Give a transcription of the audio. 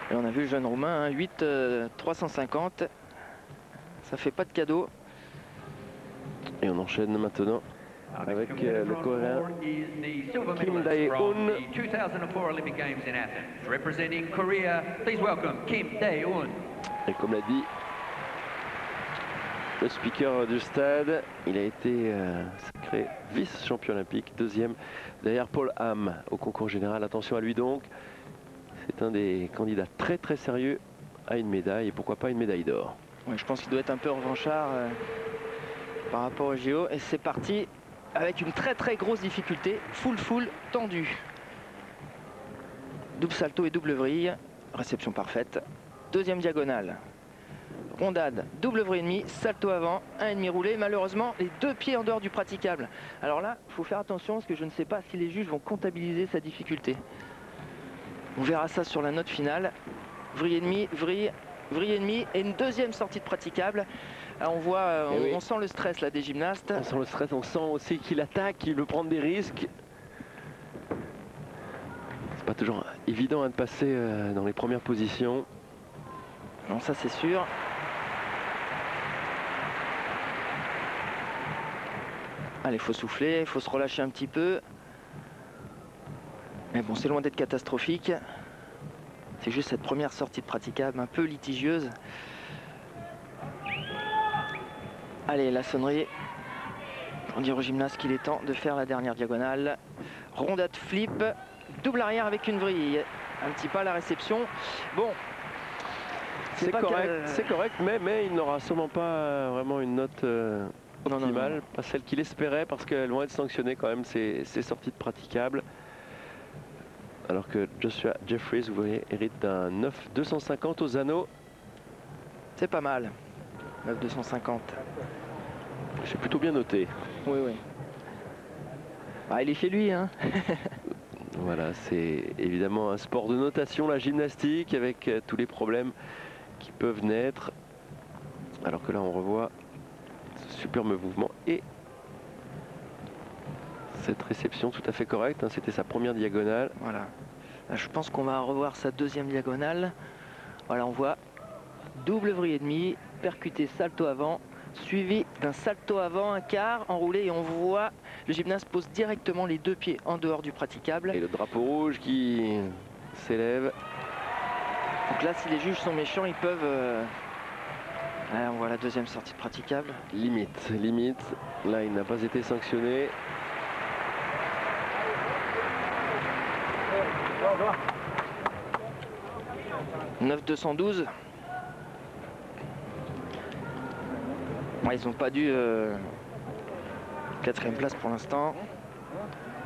Et on a vu le jeune roumain, hein, 8 350. Ça fait pas de cadeau. Et on enchaîne maintenant avec le coréen Kim Dae-un. Et comme l'a dit le speaker du stade, il a été sacré vice-champion olympique, deuxième derrière Paul Hamm au concours général. Attention à lui donc, c'est un des candidats très très sérieux à une médaille et pourquoi pas une médaille d'or. Ouais, je pense qu'il doit être un peu revanchard par rapport au JO. Et c'est parti avec une très très grosse difficulté, full tendu. Double salto et double vrille, réception parfaite. Deuxième diagonale. Rondade, double vrille et demi, salto avant, 1,5 roulé. Malheureusement, les deux pieds en dehors du praticable. Alors là, il faut faire attention parce que je ne sais pas si les juges vont comptabiliser sa difficulté. On verra ça sur la note finale. Vrille et demi, vrille et demi et une deuxième sortie de praticable. Alors on voit, on sent le stress là des gymnastes. On sent le stress, on sent aussi qu'il attaque, qu'il veut prendre des risques. C'est pas toujours évident de passer dans les premières positions. Non, ça c'est sûr. Allez, il faut souffler, il faut se relâcher un petit peu. Mais bon, c'est loin d'être catastrophique. C'est juste cette première sortie de praticable un peu litigieuse. Allez, la sonnerie pour dire au gymnaste qu'il est temps de faire la dernière diagonale. Rondade flip, double arrière avec une vrille. Un petit pas à la réception. Bon, c'est correct, mais il n'aura sûrement pas vraiment une note optimale, pas celle qu'il espérait, parce qu'elles vont être sanctionnées quand même, ces sorties de praticable. Alors que Joshua Jeffries, vous voyez, hérite d'un 9,250 aux anneaux. C'est pas mal, 9,250. J'ai plutôt bien noté. Oui, oui. Ah, il est chez lui, hein. Voilà, c'est évidemment un sport de notation, la gymnastique, avec tous les problèmes qui peuvent naître. Alors que là, on revoit ce superbe mouvement et cette réception tout à fait correcte. Hein, c'était sa première diagonale. Voilà. Là, je pense qu'on va revoir sa deuxième diagonale. Voilà, on voit double vrille et demi, percuté salto avant, suivi d'un salto avant, un quart enroulé, et on voit le gymnaste pose directement les deux pieds en dehors du praticable. Et le drapeau rouge qui s'élève. Donc là, si les juges sont méchants, ils peuvent... Là, on voit la deuxième sortie de praticable. Limite. Là, il n'a pas été sanctionné. « 9,212 ». Ouais, ils n'ont pas dû... 4e place pour l'instant.